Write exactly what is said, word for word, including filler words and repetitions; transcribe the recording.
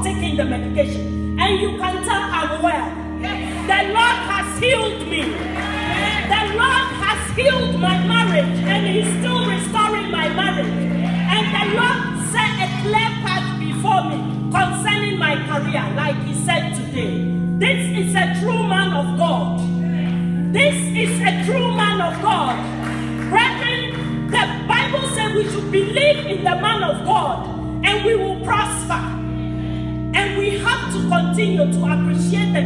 taking the medication. And you can tell I'm well. The Lord has healed me. The Lord has healed my marriage, and He's still restoring my marriage. And the Lord set a clear path before me concerning my career, like He said today. This is a true man of God. This is a true man of God. Brethren, the Bible says we should believe in the man of God and we will prosper. And we have to continue to appreciate the